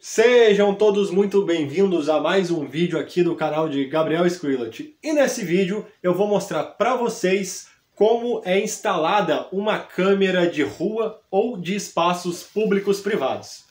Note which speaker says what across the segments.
Speaker 1: Sejam todos muito bem-vindos a mais um vídeo aqui do canal de Gabriel Squillet. E nesse vídeo eu vou mostrar para vocês como é instalada uma câmera de rua ou de espaços públicos privados.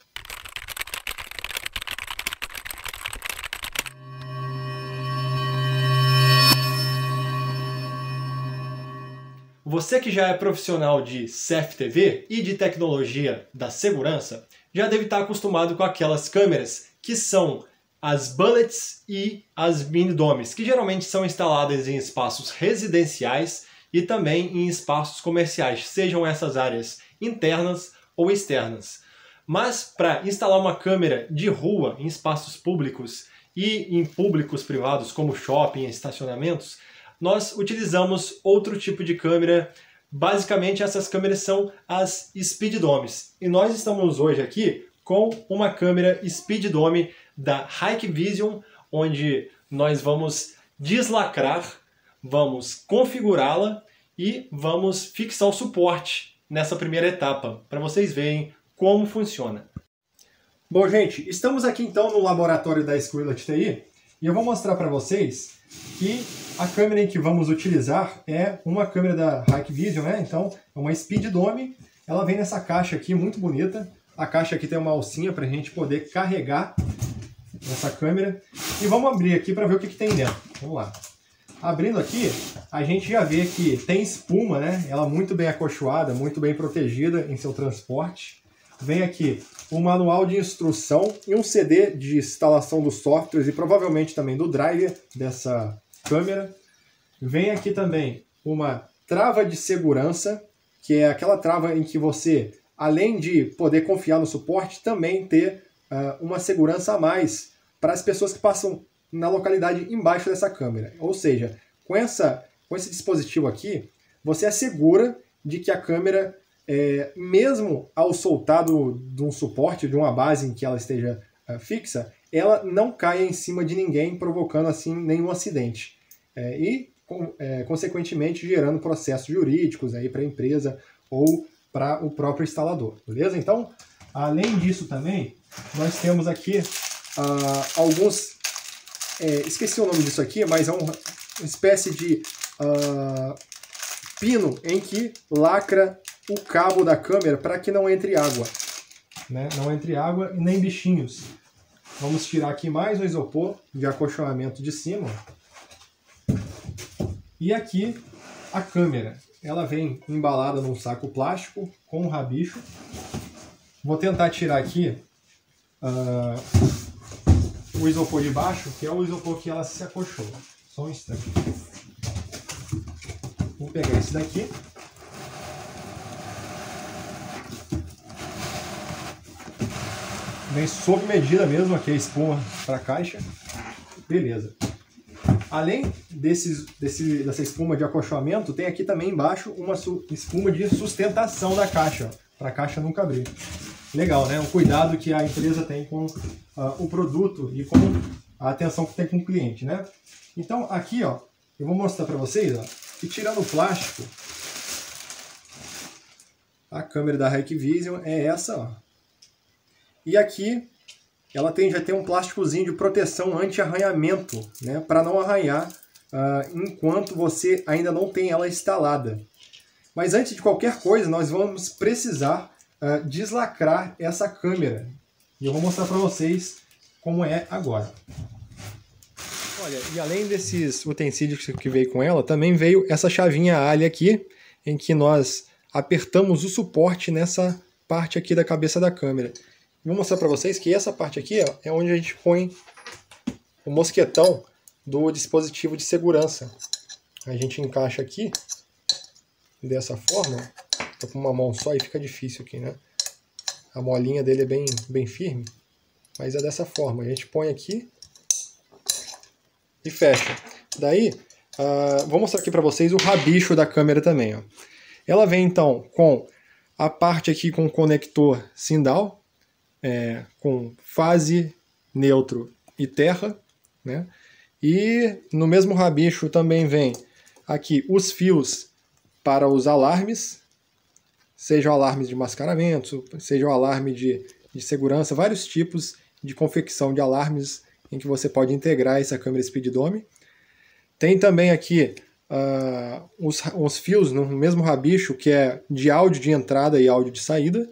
Speaker 1: Você que já é profissional de CFTV e de tecnologia da segurança, já deve estar acostumado com aquelas câmeras que são as bullets e as mini domes, que geralmente são instaladas em espaços residenciais e também em espaços comerciais, sejam essas áreas internas ou externas. Mas para instalar uma câmera de rua em espaços públicos e em públicos privados, como shopping e estacionamentos, nós utilizamos outro tipo de câmera. Basicamente, essas câmeras são as Speed Domes. E nós estamos hoje aqui com uma câmera Speed Dome da Hikvision, onde nós vamos deslacrar, vamos configurá-la e vamos fixar o suporte nessa primeira etapa, para vocês verem como funciona. Bom, gente, estamos aqui então no laboratório da Squillet TI e eu vou mostrar para vocês que a câmera em que vamos utilizar é uma câmera da Hikvision, né? Então, é uma Speed Dome. Ela vem nessa caixa aqui, muito bonita. A caixa aqui tem uma alcinha para a gente poder carregar essa câmera. E vamos abrir aqui para ver o que tem dentro. Vamos lá. Abrindo aqui, a gente já vê que tem espuma, né? Ela muito bem acolchoada, muito bem protegida em seu transporte. Vem aqui um manual de instrução e um CD de instalação dos softwares e provavelmente também do driver dessa câmera. Vem aqui também uma trava de segurança, que é aquela trava em que você, além de poder confiar no suporte, também ter uma segurança a mais para as pessoas que passam na localidade embaixo dessa câmera. Ou seja, com esse dispositivo aqui, você assegura de que a câmera, mesmo ao soltar de um suporte, de uma base em que ela esteja fixa, ela não caia em cima de ninguém, provocando assim nenhum acidente. Consequentemente, gerando processos jurídicos para a empresa ou para o próprio instalador. Beleza? Então, além disso também, nós temos aqui alguns... esqueci o nome disso aqui, mas é uma espécie de pino em que lacra o cabo da câmera para que não entre água. Né? Não entre água e nem bichinhos. Vamos tirar aqui mais um isopor de acolchoamento de cima. E aqui a câmera. Ela vem embalada num saco plástico com um rabicho. Vou tentar tirar aqui o isopor de baixo, que é o isopor que ela se acolchoa. Só um instante. Vou pegar esse daqui. Vem sob medida mesmo, aqui a espuma para a caixa. Beleza. Além dessa espuma de acolchoamento, tem aqui também embaixo uma espuma de sustentação da caixa, para a caixa nunca abrir. Legal, né? O cuidado que a empresa tem com o produto e com a atenção que tem com o cliente, né? Então aqui, ó, eu vou mostrar para vocês, ó, que tirando o plástico, a câmera da Hikvision é essa, ó. E aqui ela já tem um plásticozinho de proteção anti-arranhamento, né, para não arranhar enquanto você ainda não tem ela instalada. Mas antes de qualquer coisa, nós vamos precisar deslacrar essa câmera. E eu vou mostrar para vocês como é agora. Olha, e além desses utensílios que veio com ela, também veio essa chavinha alha aqui, em que nós apertamos o suporte nessa parte aqui da cabeça da câmera. Vou mostrar para vocês que essa parte aqui é onde a gente põe o mosquetão do dispositivo de segurança. A gente encaixa aqui dessa forma. Tô com uma mão só e fica difícil aqui, né? A molinha dele é bem firme, mas é dessa forma. A gente põe aqui e fecha. Daí, vou mostrar aqui para vocês o rabicho da câmera também. Ó. Ela vem então com a parte aqui com o conector Sindal, com fase, neutro e terra, né? E no mesmo rabicho também vem aqui os fios para os alarmes, seja o alarme de mascaramento, seja o alarme de segurança, vários tipos de confecção de alarmes em que você pode integrar essa câmera Speeddome. Tem também aqui os fios no mesmo rabicho, que é de áudio de entrada e áudio de saída.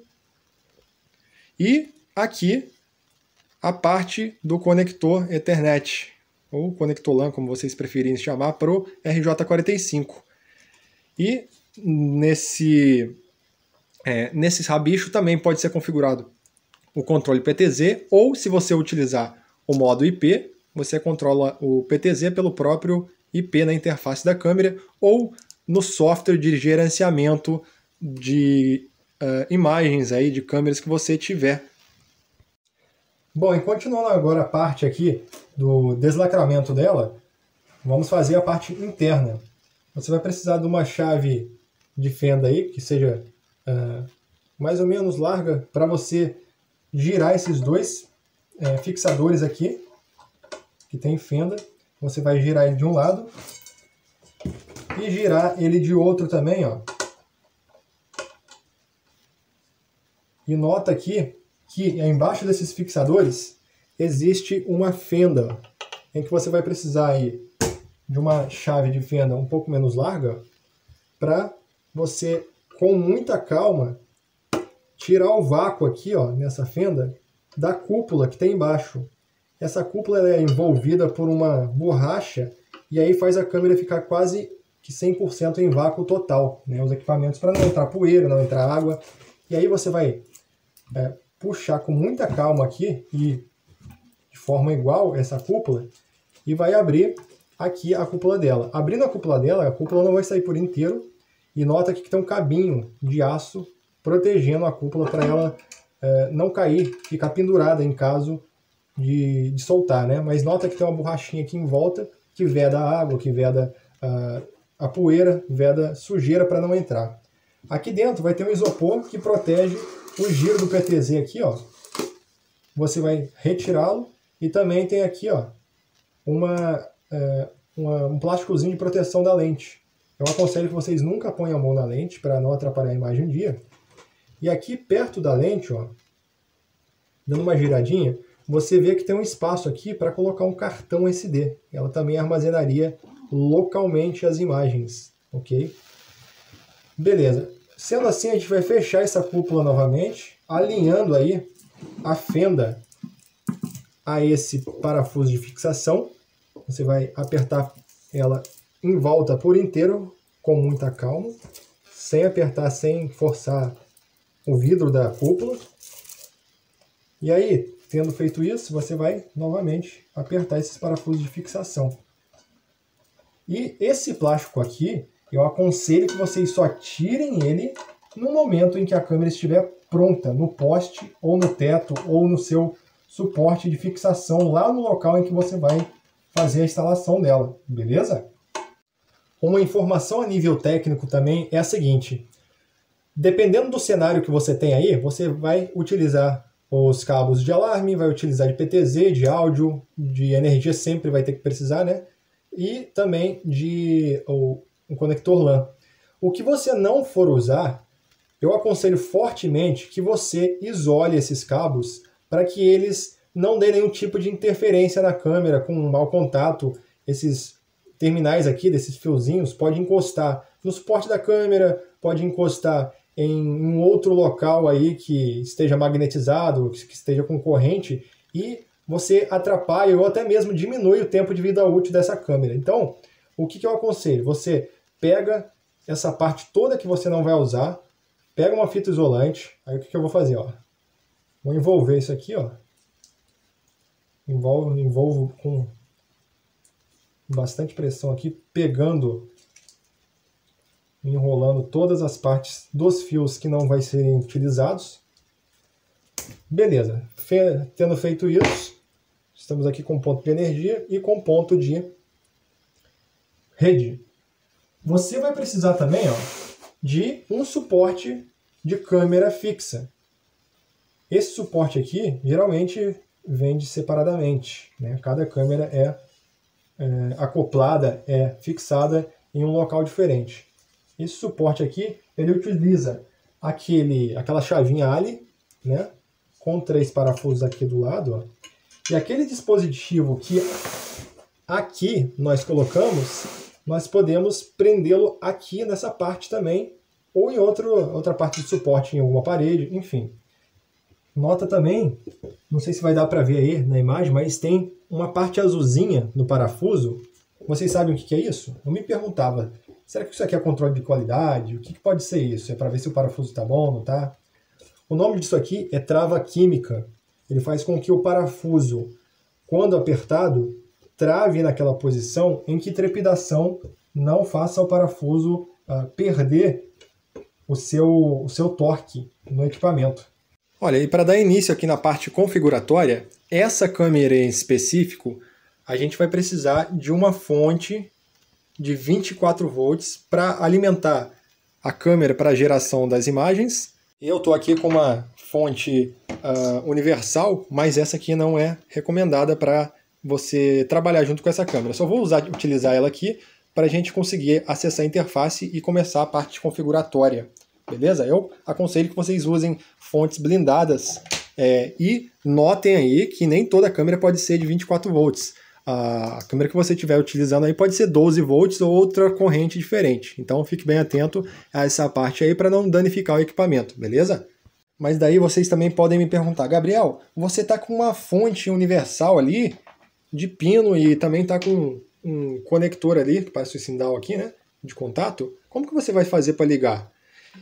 Speaker 1: E aqui a parte do conector Ethernet, ou conector LAN, como vocês preferirem chamar, para o RJ45. E nesse rabicho também pode ser configurado o controle PTZ, ou se você utilizar o modo IP, você controla o PTZ pelo próprio IP na interface da câmera, ou no software de gerenciamento de imagens aí de câmeras que você tiver. Bom, e continuando agora a parte aqui do deslacramento dela, vamos fazer a parte interna. Você vai precisar de uma chave de fenda aí, que seja mais ou menos larga, para você girar esses dois fixadores aqui, que tem fenda. Você vai girar ele de um lado e girar ele de outro também, ó. E nota aqui que embaixo desses fixadores existe uma fenda, em que você vai precisar aí de uma chave de fenda um pouco menos larga, para você, com muita calma, tirar o vácuo aqui, ó, nessa fenda, da cúpula que tem embaixo. Essa cúpula ela é envolvida por uma borracha, e aí faz a câmera ficar quase que 100% em vácuo total, né? Os equipamentos, para não entrar poeira, não entrar água. E aí você vai puxar com muita calma aqui, e de forma igual essa cúpula, e vai abrir aqui a cúpula dela. Abrindo a cúpula não vai sair por inteiro, e nota aqui que tem um cabinho de aço protegendo a cúpula para ela não cair, ficar pendurada em caso de soltar, né? Mas nota que tem uma borrachinha aqui em volta que veda a água, que veda a poeira, veda sujeira para não entrar. Aqui dentro vai ter um isopor que protege o giro do PTZ aqui, ó. Você vai retirá-lo, e também tem aqui, ó, um plásticozinho de proteção da lente. Eu aconselho que vocês nunca ponham a mão na lente para não atrapalhar a imagem um dia. E aqui perto da lente, ó, dando uma giradinha, você vê que tem um espaço aqui para colocar um cartão SD. Ela também armazenaria localmente as imagens, ok? Beleza. Sendo assim, a gente vai fechar essa cúpula novamente, alinhando aí a fenda a esse parafuso de fixação. Você vai apertar ela em volta por inteiro, com muita calma, sem apertar, sem forçar o vidro da cúpula. E aí, tendo feito isso, você vai novamente apertar esses parafusos de fixação. E esse plástico aqui, eu aconselho que vocês só tirem ele no momento em que a câmera estiver pronta, no poste, ou no teto, ou no seu suporte de fixação, lá no local em que você vai fazer a instalação dela, beleza? Uma informação a nível técnico também é a seguinte: dependendo do cenário que você tem aí, você vai utilizar os cabos de alarme, vai utilizar de PTZ, de áudio, de energia sempre vai ter que precisar, né? E também de um conector LAN. O que você não for usar, eu aconselho fortemente que você isole esses cabos para que eles não dêem nenhum tipo de interferência na câmera com um mau contato. Esses terminais aqui, desses fiozinhos, pode encostar no suporte da câmera, pode encostar em um outro local aí que esteja magnetizado, que esteja com corrente, e você atrapalha ou até mesmo diminui o tempo de vida útil dessa câmera. Então, o que eu aconselho? Você pega essa parte toda que você não vai usar, pega uma fita isolante, aí o que eu vou fazer? Ó? Vou envolver isso aqui, ó. Envolvo com bastante pressão aqui, pegando, enrolando todas as partes dos fios que não vai serem utilizados. Beleza, tendo feito isso, estamos aqui com ponto de energia e com ponto de rede. Você vai precisar também, ó, de um suporte de câmera fixa. Esse suporte aqui geralmente vende separadamente, né? Cada câmera é acoplada, é fixada em um local diferente. Esse suporte aqui, ele utiliza aquela chavinha Ali, né? com 3 parafusos aqui do lado, ó. E aquele dispositivo que aqui nós colocamos, nós podemos prendê-lo aqui nessa parte também, ou em outra parte de suporte, em alguma parede, enfim. Nota também, não sei se vai dar para ver aí na imagem, mas tem uma parte azulzinha no parafuso. Vocês sabem o que é isso? Eu me perguntava, será que isso aqui é controle de qualidade? O que pode ser isso? É para ver se o parafuso está bom, não está? O nome disso aqui é trava química. Ele faz com que o parafuso, quando apertado, trave naquela posição em que trepidação não faça o parafuso perder o seu torque no equipamento. Olha, e para dar início aqui na parte configuratória, essa câmera em específico, a gente vai precisar de uma fonte de 24 volts para alimentar a câmera para a geração das imagens. Eu estou aqui com uma fonte universal, mas essa aqui não é recomendada para você trabalhar junto com essa câmera. Só vou utilizar ela aqui para a gente conseguir acessar a interface e começar a parte configuratória. Beleza? Eu aconselho que vocês usem fontes blindadas e notem aí que nem toda câmera pode ser de 24 volts. A câmera que você estiver utilizando aí pode ser 12 volts ou outra corrente diferente. Então fique bem atento a essa parte aí para não danificar o equipamento, beleza? Mas daí vocês também podem me perguntar, Gabriel, você está com uma fonte universal ali de pino e também está com um conector ali, que parece o sindal aqui, né, de contato. Como que você vai fazer para ligar?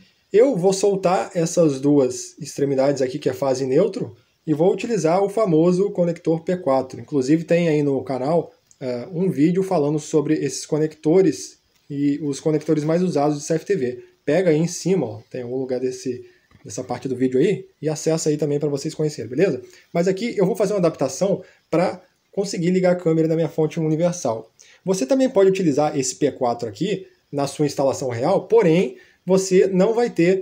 Speaker 1: Eu vou soltar essas duas extremidades aqui, que é fase neutro, e vou utilizar o famoso conector P4. Inclusive tem aí no canal um vídeo falando sobre esses conectores e os conectores mais usados de CFTV. Pega aí em cima, ó, tem um lugar dessa parte do vídeo aí, e acessa aí também para vocês conhecerem, beleza? Mas aqui eu vou fazer uma adaptação para conseguir ligar a câmera da minha fonte universal. Você também pode utilizar esse P4 aqui na sua instalação real, porém você não vai ter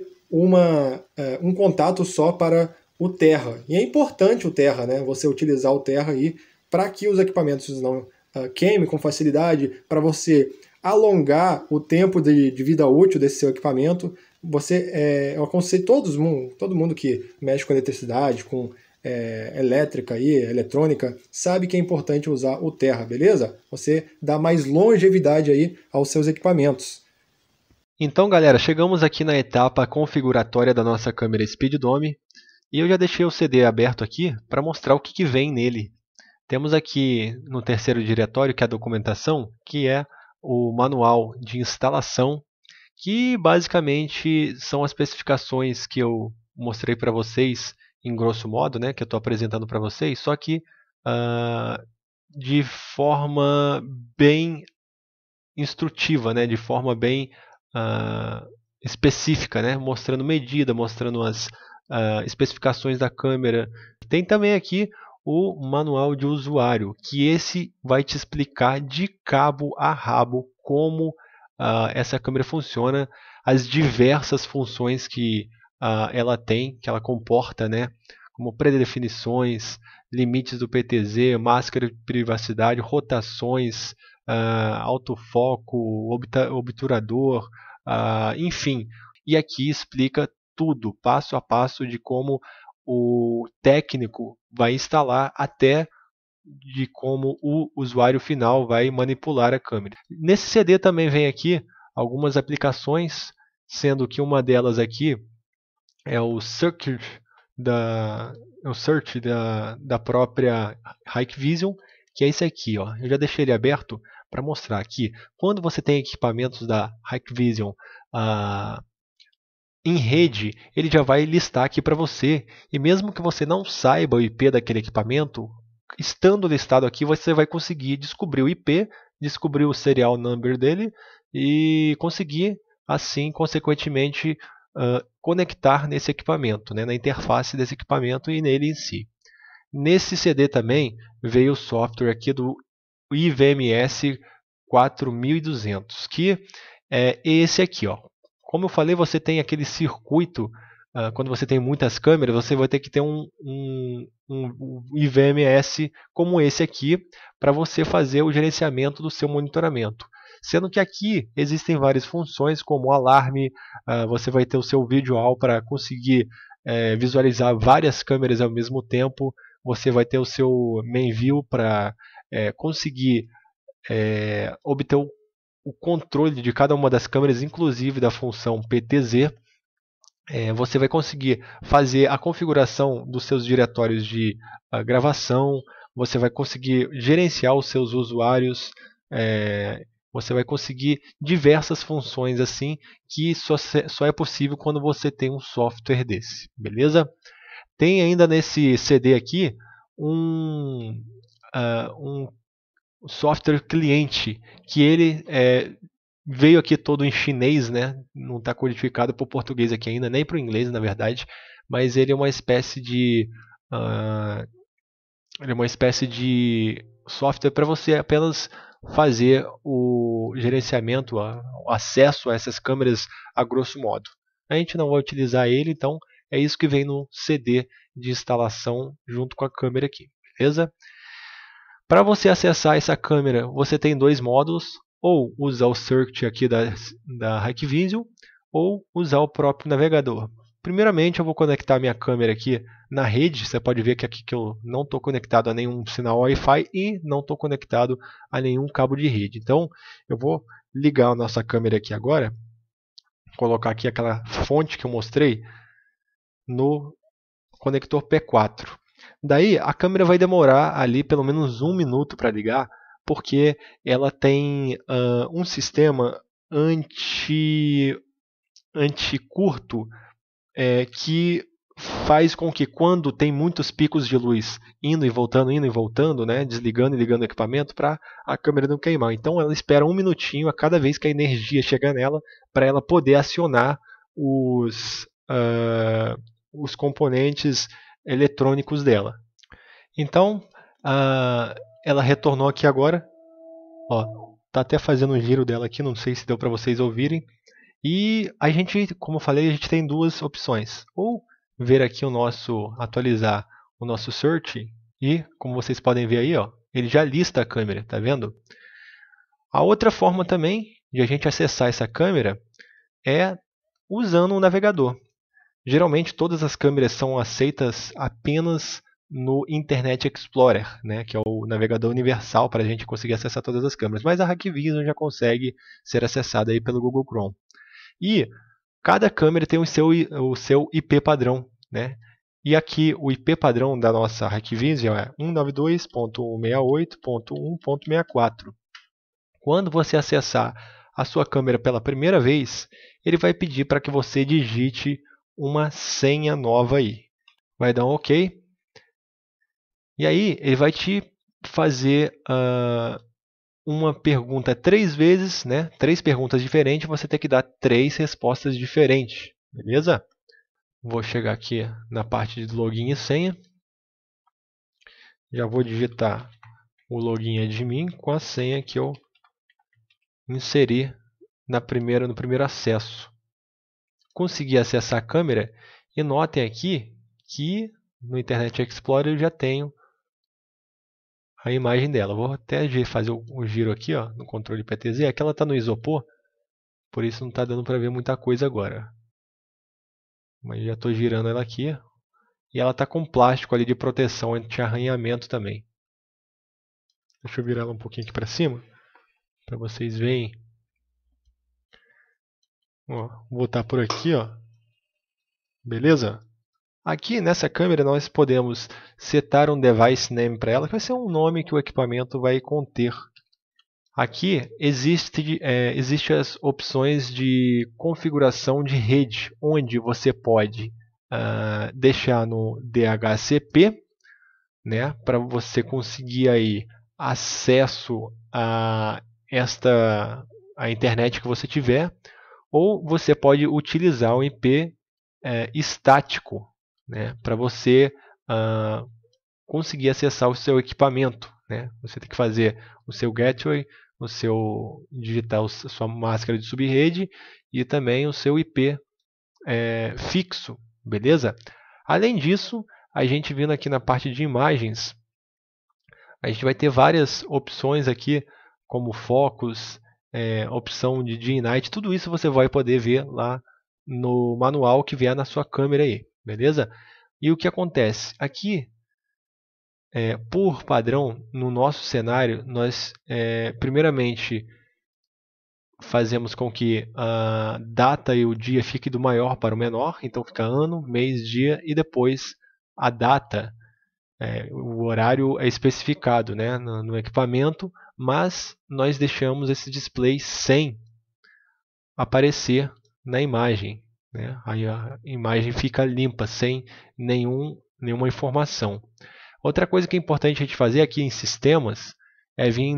Speaker 1: um contato só para o Terra. E é importante o Terra, né? Você utilizar o Terra aí para que os equipamentos não queimem com facilidade, para você alongar o tempo de vida útil desse seu equipamento. Eu aconselho todo mundo que mexe com eletricidade, com elétrica aí, eletrônica, sabe que é importante usar o Terra, beleza? Você dá mais longevidade aí aos seus equipamentos.
Speaker 2: Então, galera, chegamos aqui na etapa configuratória da nossa câmera Speeddome e eu já deixei o CD aberto aqui para mostrar o que vem nele. Temos aqui no terceiro diretório, que é a documentação, que é o manual de instalação, que basicamente são as especificações que eu mostrei para vocês em grosso modo, né, que eu estou apresentando para vocês, só que de forma bem instrutiva, né, de forma bem específica, né? Mostrando medida, mostrando as especificações da câmera. Tem também aqui o manual de usuário, que esse vai te explicar de cabo a rabo como essa câmera funciona, as diversas funções que ela tem, que ela comporta, né? Como predefinições, limites do PTZ, máscara de privacidade, rotações, autofoco, obturador, enfim. E aqui explica tudo, passo a passo, de como o técnico vai instalar até de como o usuário final vai manipular a câmera. Nesse CD também vem aqui algumas aplicações, sendo que uma delas aqui é o search da própria Hikvision, que é esse aqui, ó. Eu já deixei ele aberto para mostrar aqui. Quando você tem equipamentos da Hikvision em rede, ele já vai listar aqui para você. E mesmo que você não saiba o IP daquele equipamento, estando listado aqui, você vai conseguir descobrir o IP, descobrir o serial number dele e conseguir, assim, consequentemente, conectar nesse equipamento, né, na interface desse equipamento e nele em si. Nesse CD também veio o software aqui do IVMS 4200, que é esse aqui, ó. Como eu falei, você tem aquele circuito, quando você tem muitas câmeras, você vai ter que ter um IVMS como esse aqui, para você fazer o gerenciamento do seu monitoramento. Sendo que aqui existem várias funções, como alarme, você vai ter o seu visual para conseguir visualizar várias câmeras ao mesmo tempo. Você vai ter o seu main view para conseguir obter o controle de cada uma das câmeras, inclusive da função PTZ. Você vai conseguir fazer a configuração dos seus diretórios de gravação, você vai conseguir gerenciar os seus usuários, você vai conseguir diversas funções assim que só é possível quando você tem um software desse, beleza? Tem ainda nesse CD aqui um software cliente que ele veio aqui todo em chinês, né? Não está codificado para o português aqui ainda, nem para o inglês, na verdade, mas ele é uma espécie de software para você apenas fazer o gerenciamento, o acesso a essas câmeras a grosso modo. A gente não vai utilizar ele, então é isso que vem no CD de instalação junto com a câmera aqui, beleza? Para você acessar essa câmera, você tem dois módulos, ou usar o Search aqui da Hikvision, ou usar o próprio navegador. Primeiramente, eu vou conectar minha câmera aqui na rede. Você pode ver que aqui que eu não estou conectado a nenhum sinal Wi-Fi e não estou conectado a nenhum cabo de rede. Então, eu vou ligar a nossa câmera aqui agora, colocar aqui aquela fonte que eu mostrei no conector P4. Daí, a câmera vai demorar ali pelo menos 1 minuto para ligar, porque ela tem um sistema anti-curto que faz com que quando tem muitos picos de luz indo e voltando, né, desligando e ligando o equipamento para a câmera não queimar. Então ela espera 1 minutinho a cada vez que a energia chega nela para ela poder acionar os componentes eletrônicos dela. Então ela retornou aqui agora, tá até fazendo um giro dela aqui, não sei se deu para vocês ouvirem. E a gente, como eu falei, a gente tem duas opções: ou ver aqui atualizar o nosso search, e como vocês podem ver aí, ele já lista a câmera, tá vendo? A outra forma também de a gente acessar essa câmera é usando um navegador. Geralmente todas as câmeras são aceitas apenas no Internet Explorer, né, que é o navegador universal para a gente conseguir acessar todas as câmeras. Mas a Hikvision já consegue ser acessada aí pelo Google Chrome. E cada câmera tem o seu IP padrão, né? E aqui o IP padrão da nossa Hikvision é 192.168.1.64. Quando você acessar a sua câmera pela primeira vez, ele vai pedir para que você digite uma senha nova aí. Vai dar um OK. E aí ele vai te fazer uma pergunta 3 vezes, né? 3 perguntas diferentes, você tem que dar 3 respostas diferentes, beleza? Vou chegar aqui na parte de login e senha. Já vou digitar o login admin com a senha que eu inseri no primeiro acesso. Consegui acessar a câmera e notem aqui que no Internet Explorer eu já tenho a imagem dela. Vou até fazer o giro aqui no controle PTZ. Aqui ela está no isopor, por isso não está dando para ver muita coisa agora. Mas já estou girando ela aqui. E ela está com plástico ali de proteção anti-arranhamento também. Deixa eu virar ela um pouquinho aqui para cima, para vocês verem. Vou botar por aqui, beleza? Aqui nessa câmera nós podemos setar um device name para ela, que vai ser um nome que o equipamento vai conter. Aqui existe as opções de configuração de rede, onde você pode deixar no DHCP, né, para você conseguir aí acesso a internet que você tiver, ou você pode utilizar o IP estático, né, para você conseguir acessar o seu equipamento, né? Você tem que fazer o seu gateway, digitar a sua máscara de subrede e também o seu IP fixo, beleza? Além disso, a gente vindo aqui na parte de imagens, a gente vai ter várias opções aqui, como focus, opção de G-Night, tudo isso você vai poder ver lá no manual que vier na sua câmera aí, beleza? E o que acontece? Aqui, por padrão, no nosso cenário, nós primeiramente fazemos com que a data e o dia fiquem do maior para o menor, então fica ano, mês, dia, e depois a data, o horário é especificado, né, no equipamento, mas nós deixamos esse display sem aparecer na imagem, né? Aí a imagem fica limpa, sem nenhuma informação. Outra coisa que é importante a gente fazer aqui em sistemas é vir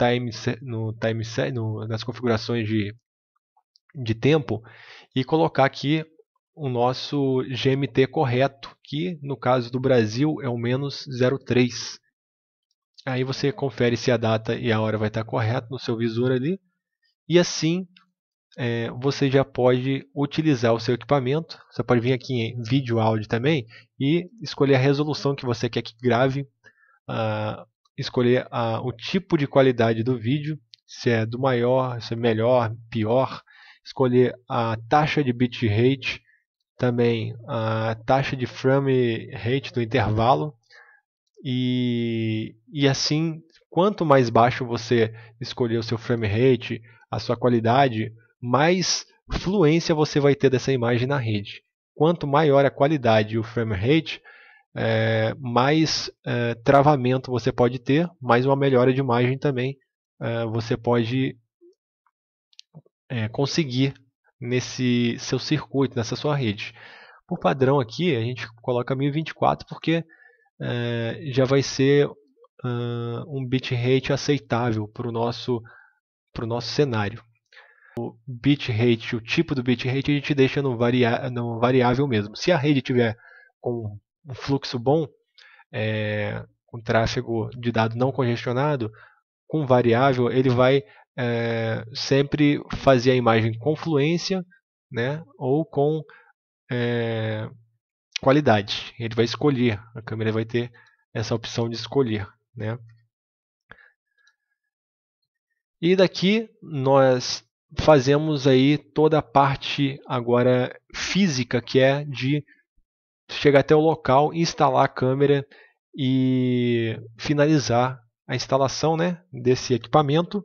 Speaker 2: nas configurações de tempo e colocar aqui o nosso GMT correto, que no caso do Brasil é o -03. Aí você confere se a data e a hora vai estar correto no seu visor ali, e assim você já pode utilizar o seu equipamento. Você pode vir aqui em vídeo, áudio também e escolher a resolução que você quer que grave, escolher o tipo de qualidade do vídeo, se é do maior, se é melhor, pior, escolher a taxa de bitrate, também a taxa de frame rate do intervalo, e assim, quanto mais baixo você escolher o seu frame rate, a sua qualidade, mais fluência você vai ter dessa imagem na rede. Quanto maior a qualidade e o frame rate, mais travamento você pode ter, mais uma melhora de imagem também você pode conseguir nesse seu circuito, nessa sua rede. Por padrão aqui, a gente coloca 1024 porque já vai ser um bitrate aceitável para o nosso cenário. O bitrate, o tipo do bitrate, a gente deixa no variável mesmo. Se a rede tiver com um fluxo bom, com tráfego de dado não congestionado, com variável, ele vai sempre fazer a imagem com fluência, né, ou com qualidade. Ele vai escolher, a câmera vai ter essa opção de escolher, né? E daqui nós fazemos aí toda a parte agora física, que é de chegar até o local, instalar a câmera e finalizar a instalação, né, desse equipamento.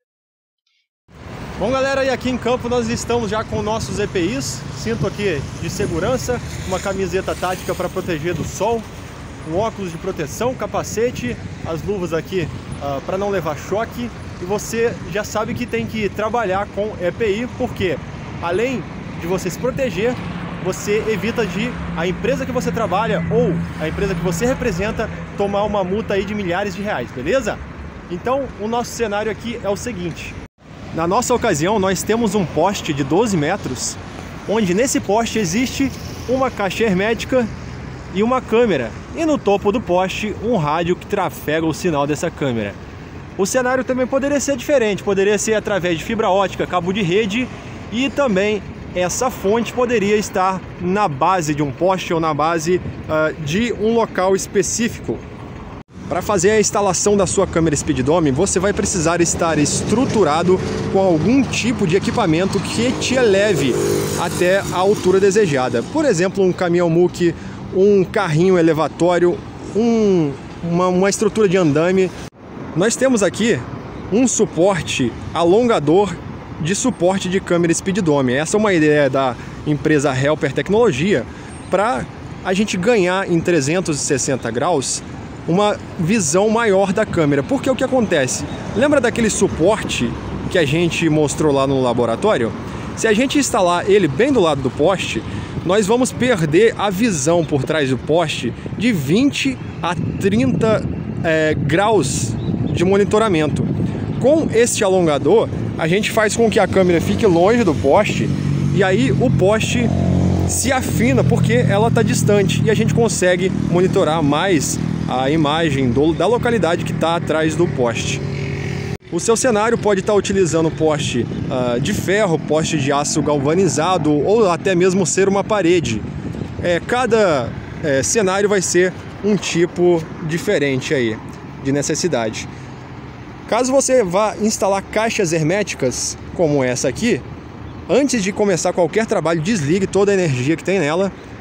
Speaker 1: Bom, galera, e aqui em campo nós estamos já com nossos EPIs, cinto aqui de segurança, uma camiseta tática para proteger do sol, um óculos de proteção, capacete, as luvas aqui para não levar choque, e você já sabe que tem que trabalhar com EPI, porque além de você se proteger, você evita de a empresa que você trabalha ou a empresa que você representa tomar uma multa aí de milhares de reais, beleza? Então, o nosso cenário aqui é o seguinte. Na nossa ocasião, nós temos um poste de 12 metros, onde nesse poste existe uma caixa hermética e uma câmera. E no topo do poste, um rádio que trafega o sinal dessa câmera. O cenário também poderia ser diferente, poderia ser através de fibra ótica, cabo de rede, e também essa fonte poderia estar na base de um poste ou na base de um local específico. Para fazer a instalação da sua câmera SpeedDome, você vai precisar estar estruturado com algum tipo de equipamento que te eleve até a altura desejada. Por exemplo, um caminhão muque, um carrinho elevatório, uma estrutura de andame. Nós temos aqui um suporte alongador de suporte de câmera SpeedDome. Essa é uma ideia da empresa Helper Tecnologia para a gente ganhar em 360 graus uma visão maior da câmera. Porque o que acontece? Lembra daquele suporte que a gente mostrou lá no laboratório? Se a gente instalar ele bem do lado do poste, nós vamos perder a visão por trás do poste de 20 a 30 graus de monitoramento. Com este alongador, a gente faz com que a câmera fique longe do poste e aí o poste se afina porque ela está distante e a gente consegue monitorar mais a imagem da localidade que está atrás do poste. O seu cenário pode estar utilizando poste de ferro, poste de aço galvanizado ou até mesmo ser uma parede. Cada cenário vai ser um tipo diferente aí de necessidade. Caso você vá instalar caixas herméticas como essa aqui, antes de começar qualquer trabalho, desligue toda a energia que tem nela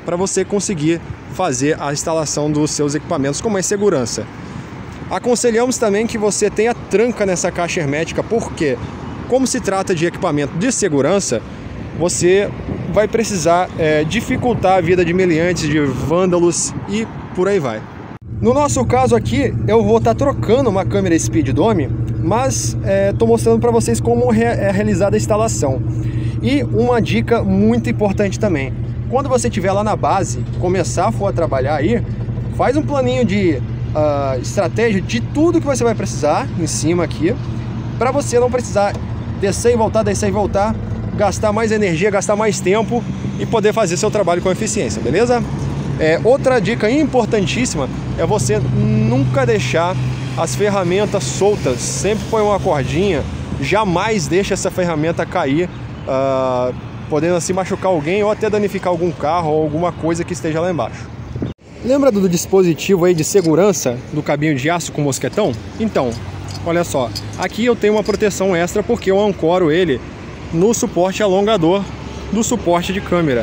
Speaker 1: para você conseguir fazer a instalação dos seus equipamentos com mais segurança. Aconselhamos também que você tenha tranca nessa caixa hermética, porque como se trata de equipamento de segurança, você vai precisar dificultar a vida de meliantes, de vândalos e por aí vai. No nosso caso aqui, eu vou estar trocando uma câmera Speed Dome, mas estou mostrando para vocês como é realizada a instalação. E uma dica muito importante também: quando você estiver lá na base, começar a trabalhar aí, faz um planinho de estratégia de tudo que você vai precisar em cima aqui, para você não precisar descer e voltar, gastar mais energia, gastar mais tempo e poder fazer seu trabalho com eficiência, beleza? Outra dica importantíssima é você nunca deixar as ferramentas soltas, sempre põe uma cordinha, jamais deixa essa ferramenta cair, podendo assim machucar alguém ou até danificar algum carro ou alguma coisa que esteja lá embaixo. Lembra do dispositivo aí de segurança do cabinho de aço com mosquetão? Então, olha só, aqui eu tenho uma proteção extra porque eu ancoro ele no suporte alongador do suporte de câmera.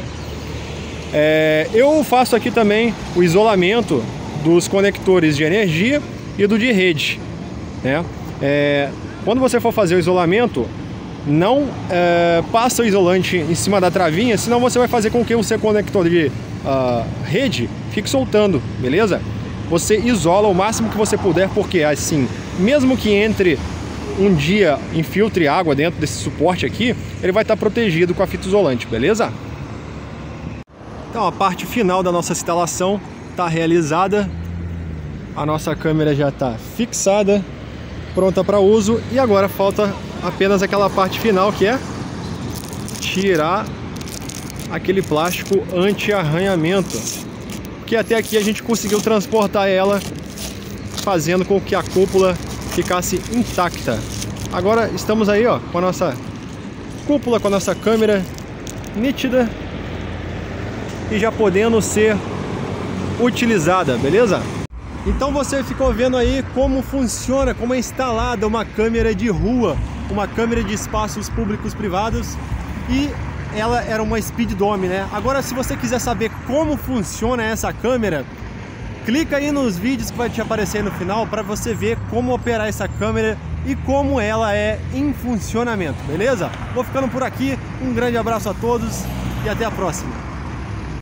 Speaker 1: Eu faço aqui também o isolamento dos conectores de energia e do de rede, né? Quando você for fazer o isolamento, não passa o isolante em cima da travinha, senão você vai fazer com que o seu conector de rede fique soltando, beleza? Você isola o máximo que você puder, porque assim, mesmo que entre um dia infiltre água dentro desse suporte aqui, ele vai estar protegido com a fita isolante, beleza? Então a parte final da nossa instalação está realizada, a nossa câmera já está fixada, pronta para uso, e agora falta apenas aquela parte final, que é tirar aquele plástico anti-arranhamento, que até aqui a gente conseguiu transportar ela, fazendo com que a cúpula ficasse intacta. Agora estamos aí, ó, com a nossa cúpula, com a nossa câmera nítida e já podendo ser utilizada, beleza? Então você ficou vendo aí como funciona, como é instalada uma câmera de rua, uma câmera de espaços públicos privados, e ela era uma Speed Dome, né? Agora, se você quiser saber como funciona essa câmera, clica aí nos vídeos que vai te aparecer no final para você ver como operar essa câmera e como ela é em funcionamento, beleza? Vou ficando por aqui, um grande abraço a todos e até a próxima.